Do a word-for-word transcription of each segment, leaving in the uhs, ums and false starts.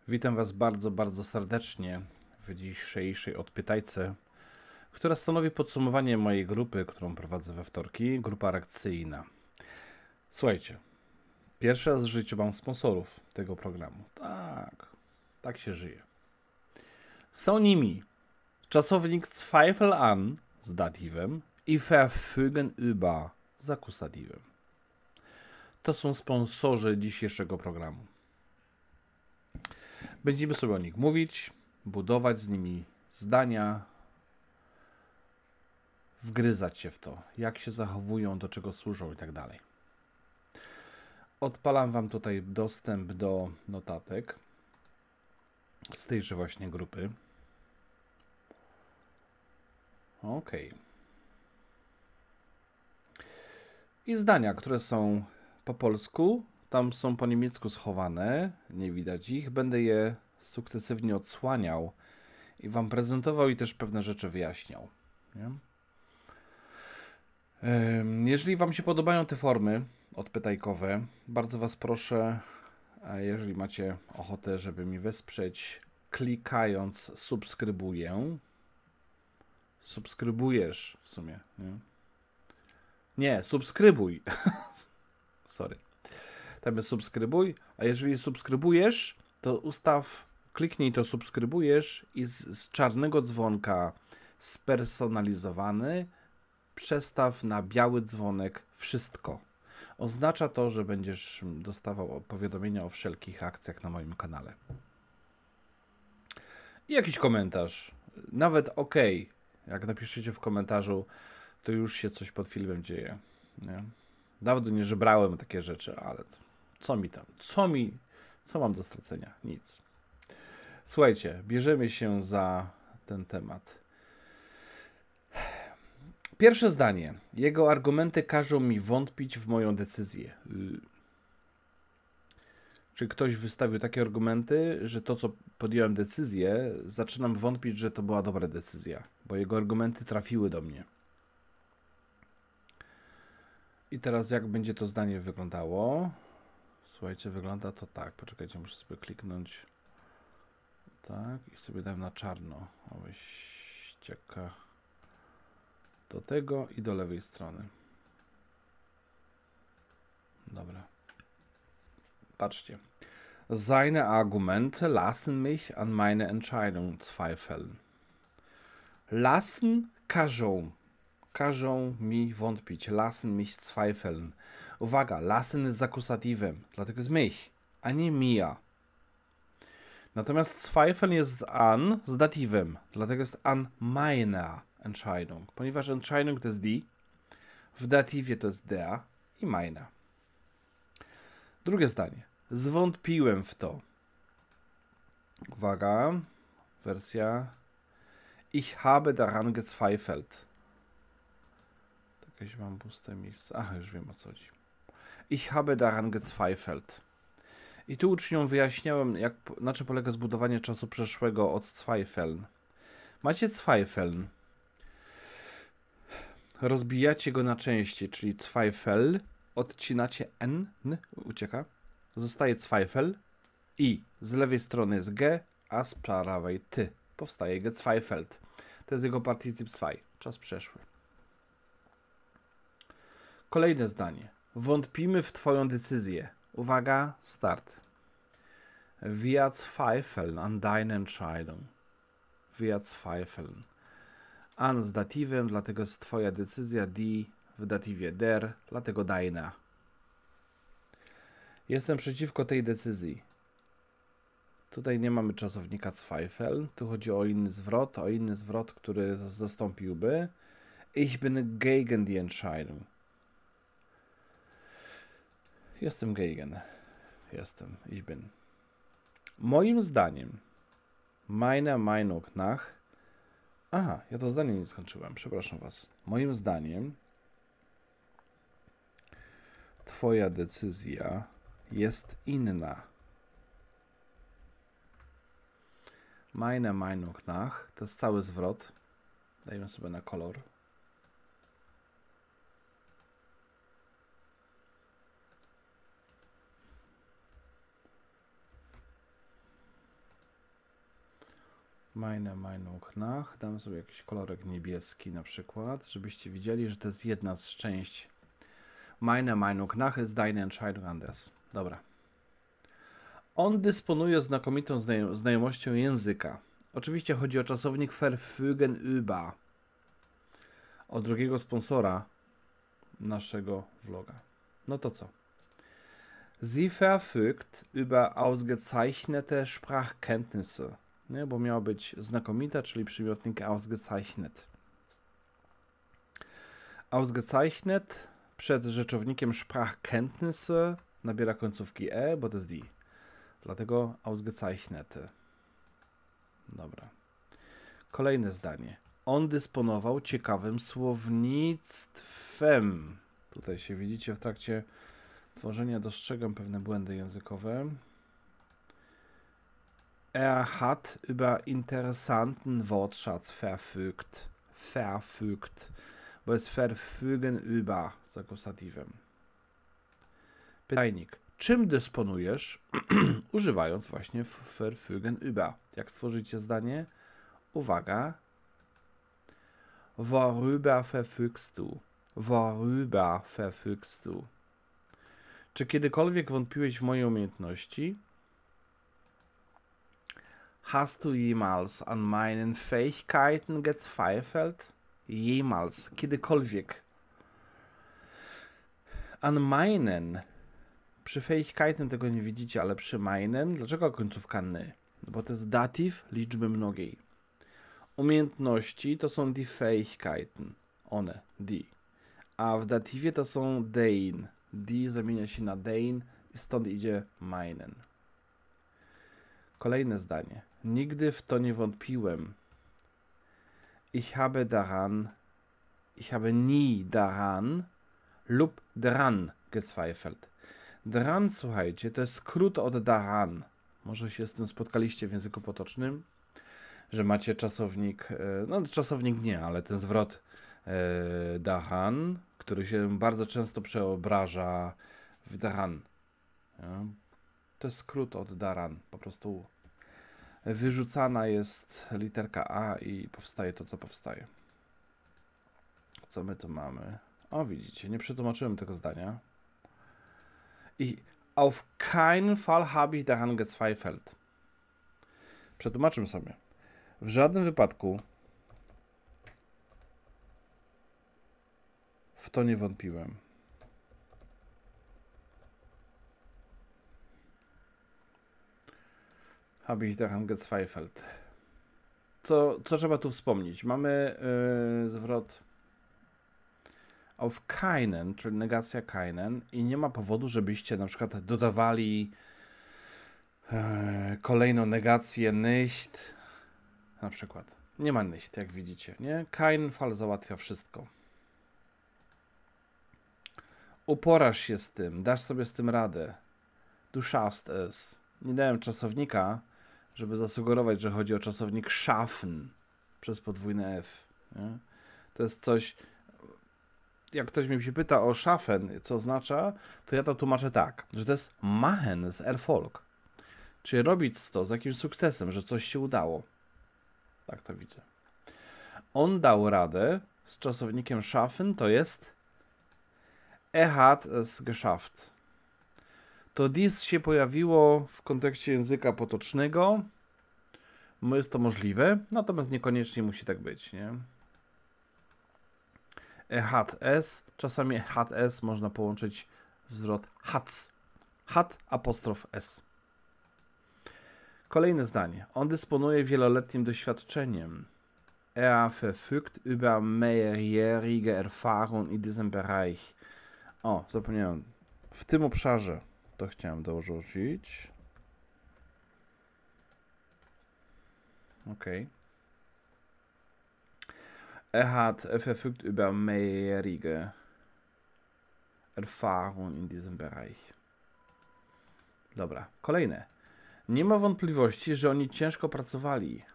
Witam Was bardzo, bardzo serdecznie w dzisiejszej odpytajce, która stanowi podsumowanie mojej grupy, którą prowadzę we wtorki, grupa reakcyjna. Słuchajcie, pierwszy raz w życiu mam sponsorów tego programu. Tak, tak się żyje. Są nimi czasownik Zweifel an z datywem i verfügen über z akusatywem. To są sponsorzy dzisiejszego programu. Będziemy sobie o nich mówić, budować z nimi zdania, wgryzać się w to, jak się zachowują, do czego służą i tak dalej. Odpalam Wam tutaj dostęp do notatek z tejże właśnie grupy. OK. I zdania, które są po polsku, tam są po niemiecku schowane, nie widać ich. Będę je sukcesywnie odsłaniał i Wam prezentował i też pewne rzeczy wyjaśniał. Nie? Jeżeli Wam się podobają te formy odpytajkowe, bardzo Was proszę, jeżeli macie ochotę, żeby mi wesprzeć, klikając subskrybuję. Subskrybujesz w sumie. Nie, nie subskrybuj. Sorry. Tam jest subskrybuj, a jeżeli subskrybujesz, to ustaw, kliknij to subskrybujesz i z, z czarnego dzwonka spersonalizowany przestaw na biały dzwonek wszystko. Oznacza to, że będziesz dostawał powiadomienia o wszelkich akcjach na moim kanale. I jakiś komentarz. Nawet OK. Jak napiszecie w komentarzu, to już się coś pod filmem dzieje. Nie? Dawno nie żebrałem takie rzeczy, ale co mi tam? Co mi? Co mam do stracenia? Nic. Słuchajcie, bierzemy się za ten temat. Pierwsze zdanie. Jego argumenty każą mi wątpić w moją decyzję. Yy. Czy ktoś wystawił takie argumenty, że to, co podjąłem decyzję, zaczynam wątpić, że to była dobra decyzja, bo jego argumenty trafiły do mnie. I teraz jak będzie to zdanie wyglądało? Słuchajcie, wygląda to tak. Poczekajcie, muszę sobie kliknąć. Tak, i sobie dam na czarno. O, ścieka. Do tego i do lewej strony. Dobra. Patrzcie. Seine Argumente lassen mich an meine Entscheidung zweifeln. Lassen, każą. Każą mi wątpić. Lassen mich zweifeln. Uwaga, lassen jest z akusatywem, dlatego jest mich, a nie mia. Natomiast zweifeln jest an z datywem, dlatego jest an meiner Entscheidung. Ponieważ Entscheidung to jest die, w datywie to jest der i meine. Drugie zdanie. Zwątpiłem w to. Uwaga, wersja. Ich habe daran gezweifelt. Jakieś mam puste miejsce. Ach, już wiem o co chodzi. Ich habe daran gezweifelt. I tu uczniom wyjaśniałem, jak, na czym polega zbudowanie czasu przeszłego od zweifeln. Macie zweifeln. Rozbijacie go na części, czyli zweifel, odcinacie n, n, ucieka, zostaje zweifel i z lewej strony jest g, a z prawej ty. Powstaje gezweifelt. To jest jego partycyp zwei, czas przeszły. Kolejne zdanie. Wątpimy w twoją decyzję. Uwaga, start. Wir zweifeln an deine Entscheidung. Wir zweifeln. An z datywem, dlatego jest twoja decyzja, die w datywie der, dlatego deine. Jestem przeciwko tej decyzji. Tutaj nie mamy czasownika Zweifel, tu chodzi o inny zwrot, o inny zwrot, który zastąpiłby Ich bin gegen die Entscheidung. Jestem gegen. Jestem. Ich bin. Moim zdaniem, meiner Meinung nach, aha, ja to zdanie nie skończyłem, przepraszam was. Moim zdaniem, twoja decyzja jest inna. Meine Meinung nach, to jest cały zwrot. Dajmy sobie na kolor. Meine Meinung nach. Dam sobie jakiś kolorek niebieski na przykład, żebyście widzieli, że to jest jedna z części. Meine Meinung nach ist deine Entscheidung anders. Dobra. On dysponuje znakomitą znajom znajomością języka. Oczywiście chodzi o czasownik verfügen über. O drugiego sponsora naszego vloga. No to co? Sie verfügt über ausgezeichnete Sprachkenntnisse. Nie, bo miała być znakomita, czyli przymiotnik ausgezeichnet. Ausgezeichnet przed rzeczownikiem Sprachkenntnisse nabiera końcówki e, bo to jest die. Dlatego ausgezeichnete. Dobra. Kolejne zdanie. On dysponował ciekawym słownictwem. Tutaj się widzicie w trakcie tworzenia, dostrzegam pewne błędy językowe. Er hat über interessanten Wortschatz verfügt. Verfügt. Bo jest verfügen über z akusatywem. Pytajnik. Czym dysponujesz, używając właśnie verfügen über? Jak stworzycie zdanie? Uwaga. Worüber verfügst du? Worüber verfügst du? Czy kiedykolwiek wątpiłeś w moje umiejętności? Hast du jemals an meinen Fähigkeiten gezweifelt? Jemals, kiedykolwiek. An meinen. Przy Fähigkeiten tego nie widzicie, ale przy meinen. Dlaczego końcówka ny? No bo to jest datyw liczby mnogiej. Umiejętności to są die Fähigkeiten. One, die. A w datywie to są dein. Die zamienia się na dein i stąd idzie meinen. Kolejne zdanie. Nigdy w to nie wątpiłem. Ich habe daran, ich habe nie daran lub dran gezweifelt. Dran, słuchajcie, to jest skrót od daran. Może się z tym spotkaliście w języku potocznym, że macie czasownik, no czasownik nie, ale ten zwrot e, daran, który się bardzo często przeobraża w daran. Ja? To jest skrót od daran. Po prostu wyrzucana jest literka A i powstaje to, co powstaje. Co my tu mamy? O, widzicie, nie przetłumaczyłem tego zdania. I auf keinen Fall habe ich daran gezweifelt. Przetłumaczmy sobie. W żadnym wypadku w to nie wątpiłem. Habe ich daran gezweifelt. Co, co trzeba tu wspomnieć? Mamy yy, zwrot auf keinen, czyli negacja keinen i nie ma powodu, żebyście na przykład dodawali yy, kolejną negację nicht. Na przykład. Nie ma nicht, jak widzicie. Nie? Kein Fall załatwia wszystko. Uporasz się z tym, dasz sobie z tym radę. Du schaffst es. Nie dałem czasownika, żeby zasugerować, że chodzi o czasownik schaffen przez podwójne F. Nie? To jest coś, jak ktoś mi się pyta o schaffen, co oznacza, to ja to tłumaczę tak, że to jest machen z Erfolg. Czyli robić to z jakimś sukcesem, że coś się udało. Tak to widzę. On dał radę z czasownikiem schaffen, to jest er hat es geschafft. To dies się pojawiło w kontekście języka potocznego. Jest to możliwe, natomiast niekoniecznie musi tak być, nie? Er hat es, czasami hat es można połączyć w zwrot hat's. Hat apostrof s. Kolejne zdanie. On dysponuje wieloletnim doświadczeniem. Er verfügt über mehrjährige Erfahrung in diesem Bereich. O, zapomniałem. W tym obszarze to chciałem dorzucić. Ok. Er hat, er verfügt über mehrjährige Erfahrung in diesem Bereich. Dobra, kolejne. Nie ma wątpliwości, że oni ciężko pracowali.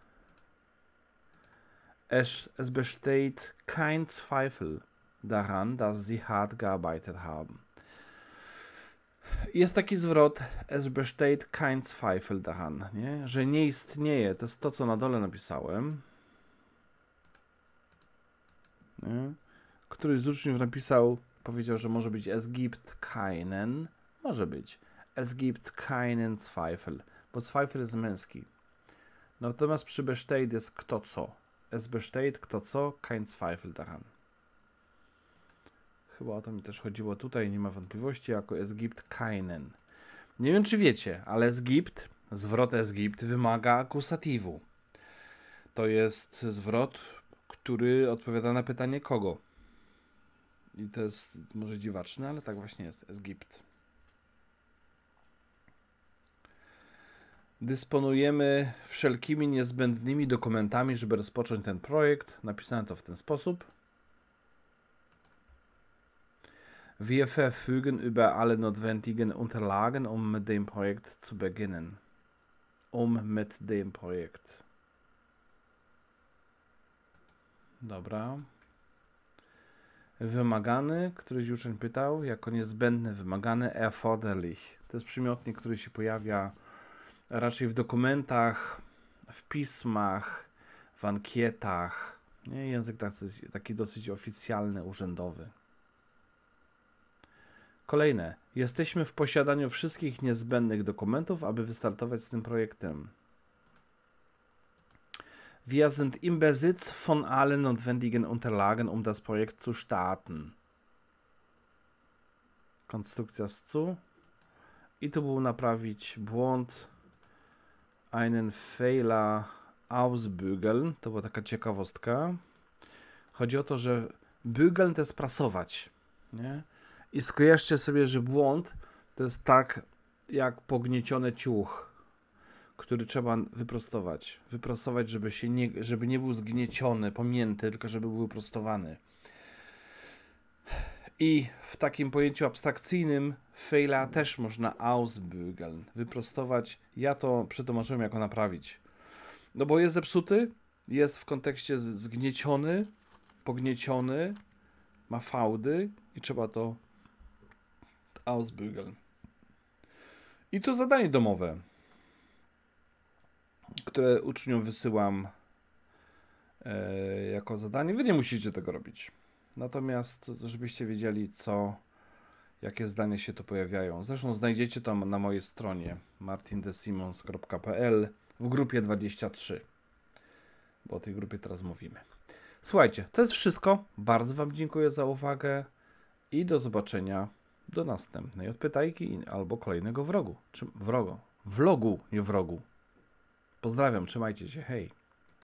Es, es besteht kein Zweifel daran, dass sie hart gearbeitet haben. Jest taki zwrot, es besteht kein Zweifel daran, nie? Że nie istnieje. To jest to, co na dole napisałem. Nie? Któryś z uczniów napisał, powiedział, że może być es gibt keinen. Może być. Es gibt keinen Zweifel. Bo Zweifel jest męski. Natomiast przy besteht jest kto co. Es besteht kto co, kein Zweifel daran. Chyba o to mi też chodziło tutaj, nie ma wątpliwości, jako es gibt keinen. Nie wiem, czy wiecie, ale es gibt, zwrot es gibt wymaga akusatywu. To jest zwrot, który odpowiada na pytanie kogo. I to jest może dziwaczne, ale tak właśnie jest, es gibt. Dysponujemy wszelkimi niezbędnymi dokumentami, żeby rozpocząć ten projekt. Napisałem to w ten sposób. Wir verfügen über alle notwendigen Unterlagen, um mit dem Projekt zu beginnen. Um mit dem Projekt. Dobra. Wymagany, któryś uczeń pytał, jako niezbędny, wymagany, erforderlich. To jest przymiotnik, który się pojawia raczej w dokumentach, w pismach, w ankietach. Nie? Język taki, taki dosyć oficjalny, urzędowy. Kolejne. Jesteśmy w posiadaniu wszystkich niezbędnych dokumentów, aby wystartować z tym projektem. Wir sind im Besitz von allen notwendigen Unterlagen, um das Projekt zu starten. Konstrukcja z cu. I tu był naprawić błąd. Einen Fehler ausbügeln. To była taka ciekawostka. Chodzi o to, że bügeln to jest prasować. Nie? I skojarzcie sobie, że błąd to jest tak jak pognieciony ciuch, który trzeba wyprostować. Wyprostować, żeby, się nie, żeby nie był zgnieciony, pomięty, tylko żeby był prostowany. I w takim pojęciu abstrakcyjnym Fehler też można ausbügeln, wyprostować. Ja to przetłumaczyłem jako naprawić. No bo jest zepsuty, jest w kontekście zgnieciony, pognieciony, ma fałdy i trzeba to ausbügeln. I to zadanie domowe, które uczniom wysyłam e, jako zadanie. Wy nie musicie tego robić. Natomiast, żebyście wiedzieli, co, jakie zdania się tu pojawiają. Zresztą znajdziecie to na mojej stronie martin de simons kropka p l w grupie dwadzieścia trzy. Bo o tej grupie teraz mówimy. Słuchajcie, to jest wszystko. Bardzo Wam dziękuję za uwagę i do zobaczenia do następnej odpytajki albo kolejnego wrogu. Czy wrogo? Vlogu, nie wrogu. Pozdrawiam, trzymajcie się, hej.